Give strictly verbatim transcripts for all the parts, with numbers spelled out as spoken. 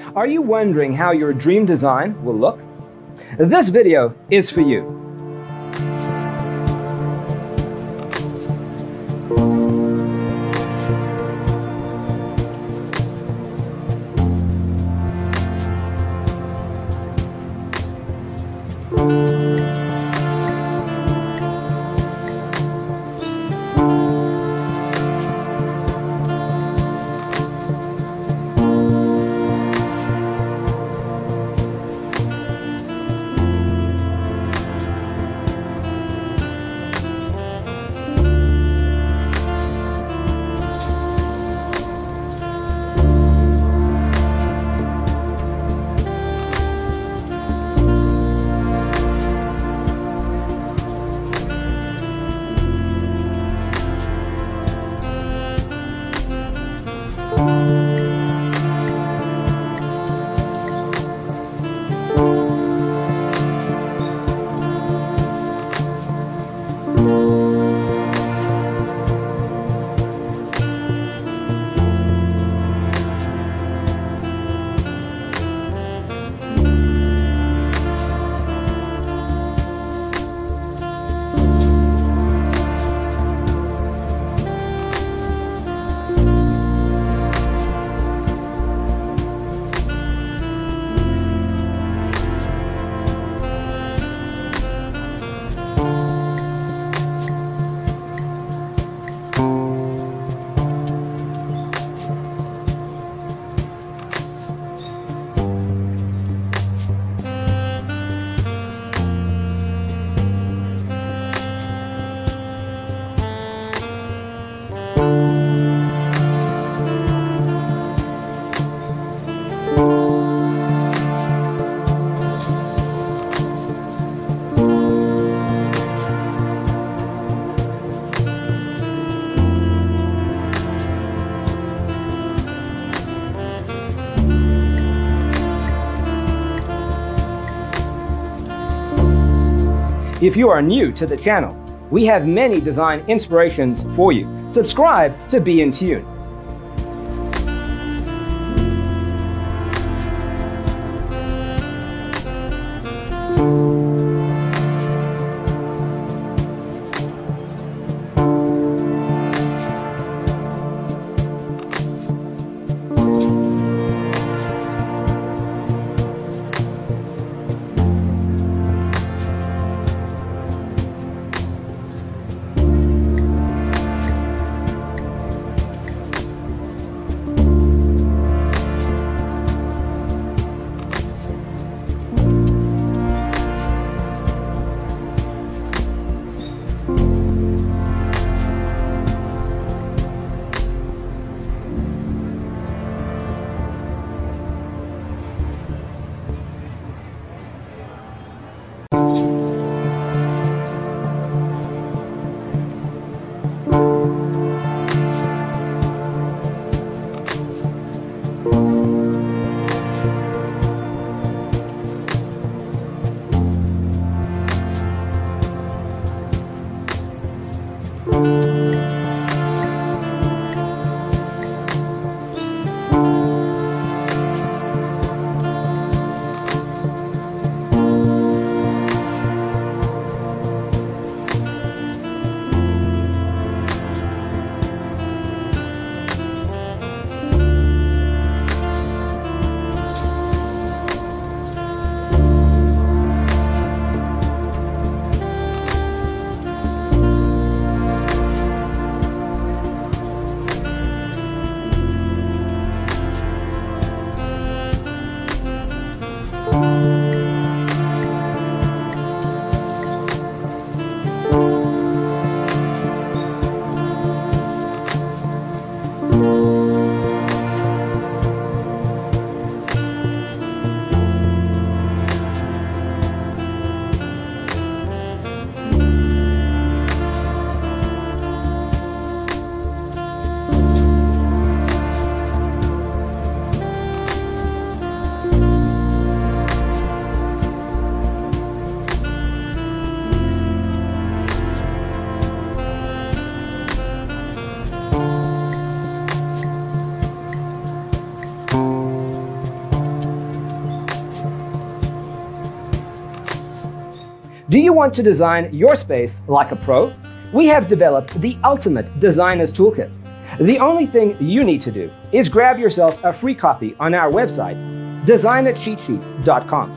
Are you wondering how your dream design will look? This video is for you. If you are new to the channel, we have many design inspirations for you. Subscribe to be in tune. Do you want to design your space like a pro? We have developed the ultimate designer's toolkit. The only thing you need to do is grab yourself a free copy on our website, designer cheat sheet dot com.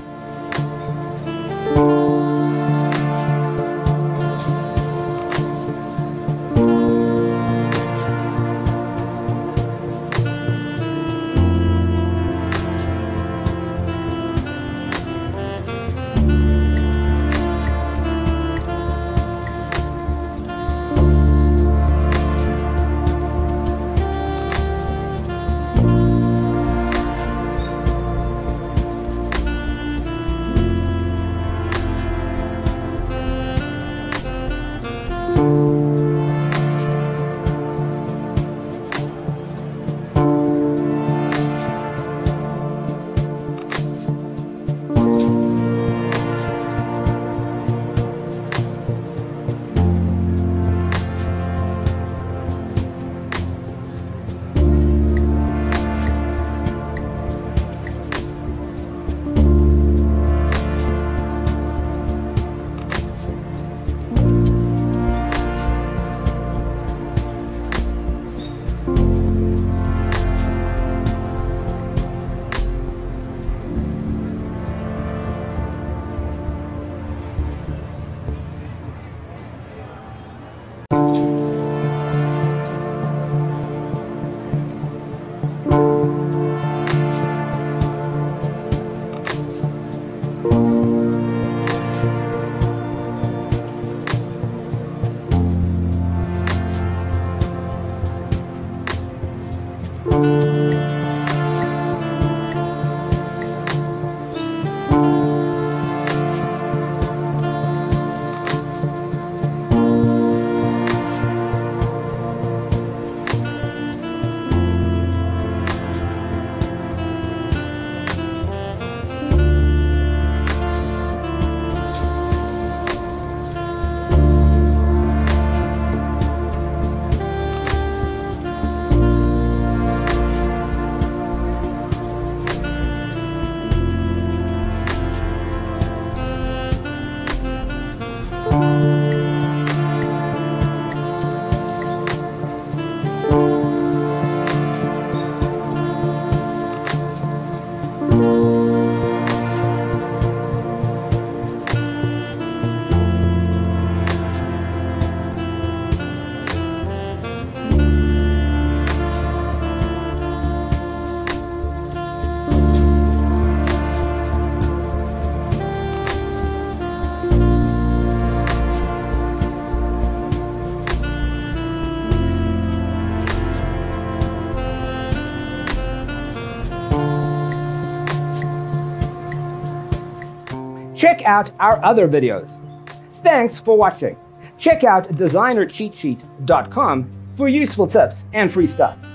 Check out our other videos. Thanks for watching. Check out designer cheat sheet dot com for useful tips and free stuff.